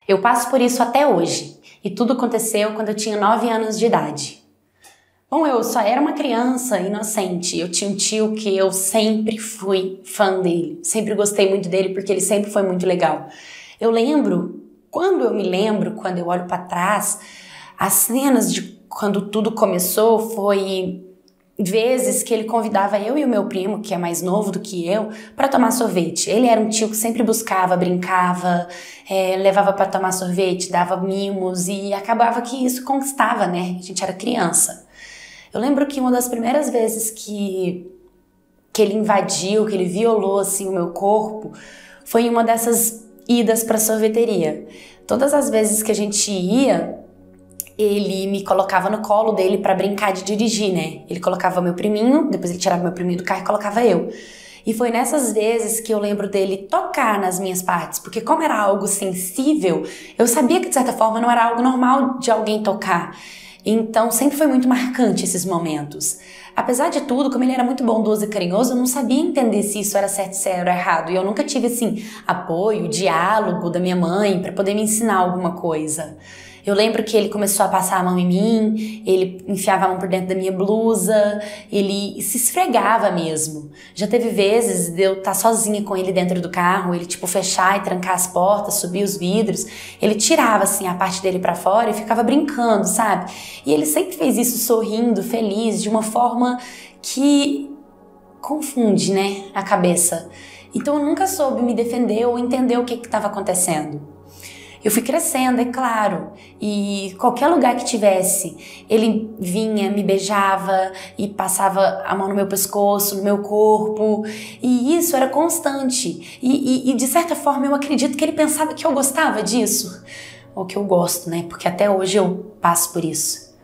Eu passo por isso até hoje, e tudo aconteceu quando eu tinha 9 anos de idade. Bom, eu só era uma criança inocente. Eu tinha um tio que eu sempre fui fã dele, sempre gostei muito dele porque ele sempre foi muito legal. Quando eu olho pra trás, as cenas de quando tudo começou foi vezes que ele convidava eu e o meu primo, que é mais novo do que eu, para tomar sorvete. Ele era um tio que sempre buscava, brincava, levava para tomar sorvete, dava mimos e acabava que isso conquistava, né? A gente era criança. Eu lembro que uma das primeiras vezes que ele invadiu, que ele violou assim o meu corpo, foi em uma dessas idas para sorveteria. Todas as vezes que a gente ia, ele me colocava no colo dele pra brincar de dirigir, né? Ele colocava meu priminho, depois ele tirava meu priminho do carro e colocava eu. E foi nessas vezes que eu lembro dele tocar nas minhas partes, porque como era algo sensível, eu sabia que de certa forma não era algo normal de alguém tocar. Então sempre foi muito marcante esses momentos. Apesar de tudo, como ele era muito bondoso e carinhoso, eu não sabia entender se isso era certo, se era errado. E eu nunca tive, assim, apoio, diálogo da minha mãe pra poder me ensinar alguma coisa. Eu lembro que ele começou a passar a mão em mim, ele enfiava a mão por dentro da minha blusa, ele se esfregava mesmo. Já teve vezes de eu estar sozinha com ele dentro do carro, ele tipo fechar e trancar as portas, subir os vidros, ele tirava assim a parte dele pra fora e ficava brincando, sabe? E ele sempre fez isso sorrindo, feliz, de uma forma que confunde, né, a cabeça. Então eu nunca soube me defender ou entender o que estava acontecendo. Eu fui crescendo, é claro, e qualquer lugar que tivesse, ele vinha, me beijava e passava a mão no meu pescoço, no meu corpo, e isso era constante. E de certa forma eu acredito que ele pensava que eu gostava disso, ou que eu gosto, né? Porque até hoje eu passo por isso.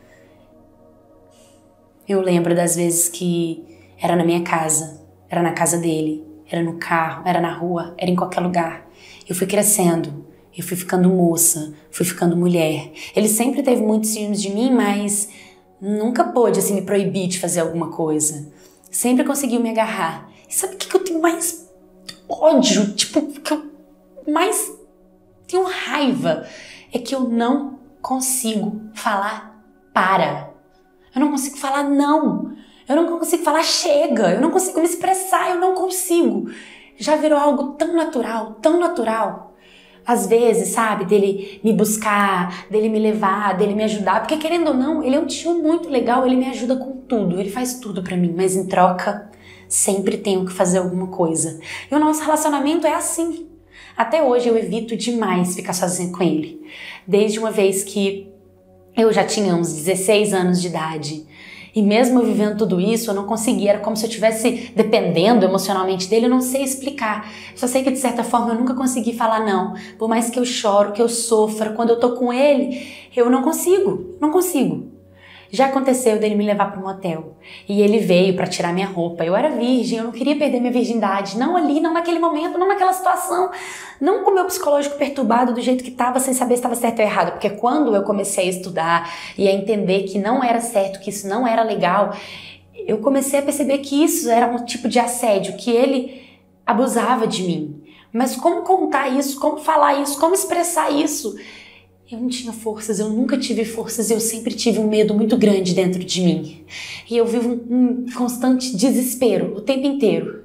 Eu lembro das vezes que era na minha casa, era na casa dele, era no carro, era na rua, era em qualquer lugar. Eu fui crescendo. Eu fui ficando moça, fui ficando mulher. Ele sempre teve muitos ciúmes de mim, mas nunca pôde assim, me proibir de fazer alguma coisa. Sempre conseguiu me agarrar. E sabe o que eu tenho mais ódio? Tipo, que eu mais tenho raiva? É que eu não consigo falar para. Eu não consigo falar não. Eu não consigo falar chega. Eu não consigo me expressar, eu não consigo. Já virou algo tão natural, tão natural. Às vezes, sabe, dele me buscar, dele me levar, dele me ajudar, porque querendo ou não, ele é um tio muito legal, ele me ajuda com tudo, ele faz tudo pra mim, mas em troca, sempre tenho que fazer alguma coisa. E o nosso relacionamento é assim. Até hoje eu evito demais ficar sozinha com ele. Desde uma vez que eu já tinha uns 16 anos de idade. E mesmo eu vivendo tudo isso, eu não conseguia, era como se eu estivesse dependendo emocionalmente dele, eu não sei explicar. Só sei que de certa forma eu nunca consegui falar não. Por mais que eu choro, que eu sofra, quando eu tô com ele, eu não consigo. Já aconteceu dele me levar para um motel e ele veio para tirar minha roupa. Eu era virgem, eu não queria perder minha virgindade, não ali, não naquele momento, não naquela situação, não com o meu psicológico perturbado do jeito que estava, sem saber se estava certo ou errado. Porque quando eu comecei a estudar e a entender que não era certo, que isso não era legal, eu comecei a perceber que isso era um tipo de assédio, que ele abusava de mim. Mas como contar isso, como falar isso, como expressar isso? Eu não tinha forças, eu nunca tive forças, eu sempre tive um medo muito grande dentro de mim. E eu vivo um constante desespero o tempo inteiro.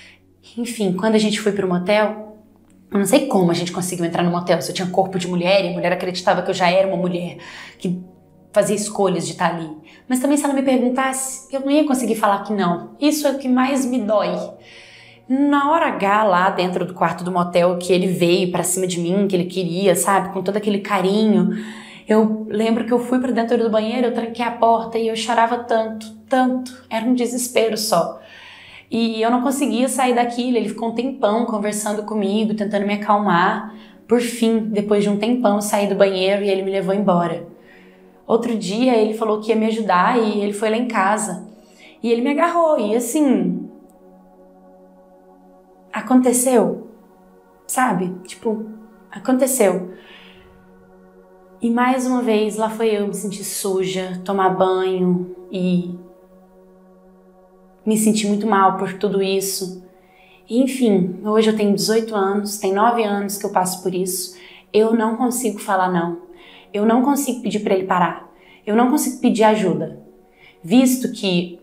Enfim, quando a gente foi pro motel, eu não sei como a gente conseguiu entrar no motel, se eu tinha corpo de mulher e a mulher acreditava que eu já era uma mulher que fazia escolhas de estar ali. Mas também se ela me perguntasse, eu não ia conseguir falar que não. Isso é o que mais me dói. Na hora H, lá dentro do quarto do motel, que ele veio pra cima de mim, que ele queria, sabe, com todo aquele carinho, eu lembro que eu fui pra dentro do banheiro, eu tranquei a porta e eu chorava tanto, era um desespero só. E eu não conseguia sair daquilo, ele ficou um tempão conversando comigo, tentando me acalmar. Por fim, depois de um tempão, eu saí do banheiro e ele me levou embora. Outro dia, ele falou que ia me ajudar e ele foi lá em casa. E ele me agarrou e assim... aconteceu, sabe? Tipo, aconteceu. E mais uma vez, lá foi eu me sentir suja, tomar banho e me sentir muito mal por tudo isso. E, enfim, hoje eu tenho 18 anos, tem 9 anos que eu passo por isso. eu não consigo falar não. Eu não consigo pedir para ele parar. Eu não consigo pedir ajuda. Visto que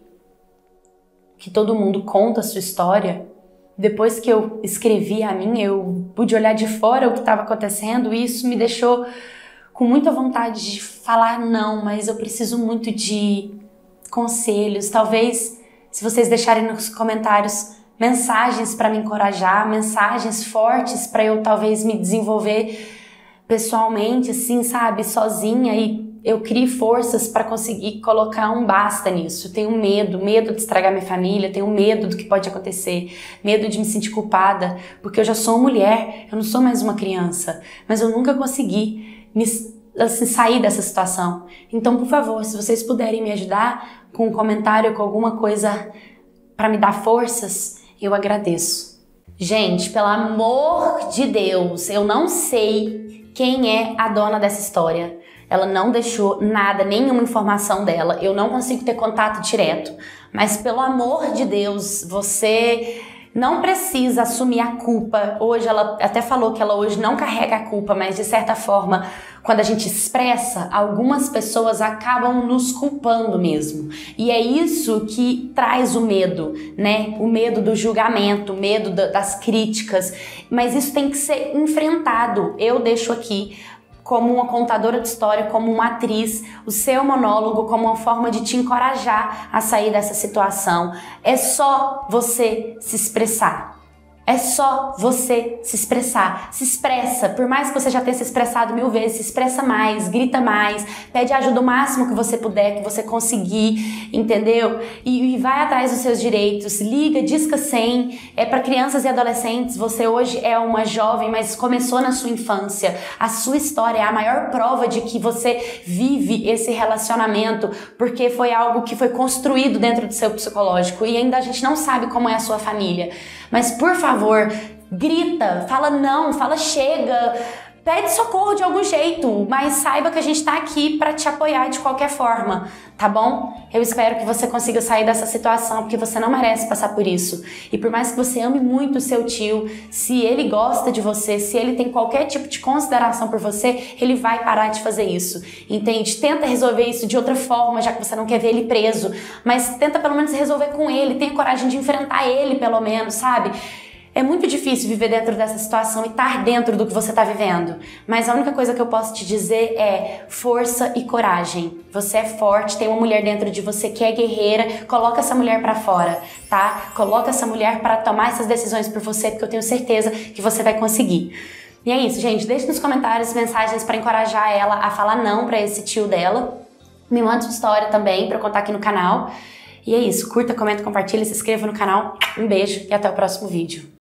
todo mundo conta a sua história, depois que eu escrevi a minha, eu pude olhar de fora o que estava acontecendo e isso me deixou com muita vontade de falar não, mas eu preciso muito de conselhos. Talvez, se vocês deixarem nos comentários mensagens para me encorajar, mensagens fortes para eu talvez me desenvolver pessoalmente, assim, sabe, sozinha, e eu crie forças para conseguir colocar um basta nisso. Eu tenho medo de estragar minha família, tenho medo do que pode acontecer, medo de me sentir culpada, porque eu já sou mulher, eu não sou mais uma criança, mas eu nunca consegui assim, sair dessa situação. Então, por favor, se vocês puderem me ajudar com um comentário, com alguma coisa para me dar forças, eu agradeço. Gente, pelo amor de Deus, eu não sei quem é a dona dessa história. Ela não deixou nada, nenhuma informação dela. Eu não consigo ter contato direto. Mas pelo amor de Deus, você não precisa assumir a culpa. Hoje ela até falou que ela hoje não carrega a culpa, mas de certa forma, quando a gente expressa, algumas pessoas acabam nos culpando mesmo. E é isso que traz o medo, né? O medo do julgamento, o medo das críticas. Mas isso tem que ser enfrentado. Eu deixo aqui, como uma contadora de história, como uma atriz, o seu monólogo como uma forma de te encorajar a sair dessa situação. É só você se expressar. É só você se expressar. Se expressa. Por mais que você já tenha se expressado 1000 vezes, se expressa mais, grita mais, pede ajuda o máximo que você puder, que você conseguir, entendeu? E vai atrás dos seus direitos. Liga, disca 100. É para crianças e adolescentes. Você hoje é uma jovem, mas começou na sua infância. A sua história é a maior prova de que você vive esse relacionamento, porque foi algo que foi construído dentro do seu psicológico e ainda a gente não sabe como é a sua família. Mas, por favor, grita, fala não, fala chega, pede socorro de algum jeito, mas saiba que a gente tá aqui para te apoiar de qualquer forma, tá bom? Eu espero que você consiga sair dessa situação, porque você não merece passar por isso. E por mais que você ame muito o seu tio, se ele gosta de você, se ele tem qualquer tipo de consideração por você, ele vai parar de fazer isso, entende? Tenta resolver isso de outra forma, já que você não quer ver ele preso, mas tenta pelo menos resolver com ele, tenha coragem de enfrentar ele pelo menos, sabe? É muito difícil viver dentro dessa situação e estar dentro do que você está vivendo. Mas a única coisa que eu posso te dizer é força e coragem. Você é forte, tem uma mulher dentro de você que é guerreira. Coloca essa mulher pra fora, tá? Coloca essa mulher para tomar essas decisões por você, porque eu tenho certeza que você vai conseguir. E é isso, gente. Deixe nos comentários mensagens para encorajar ela a falar não para esse tio dela. Me manda sua história também para eu contar aqui no canal. E é isso. Curta, comenta, compartilha, se inscreva no canal. Um beijo e até o próximo vídeo.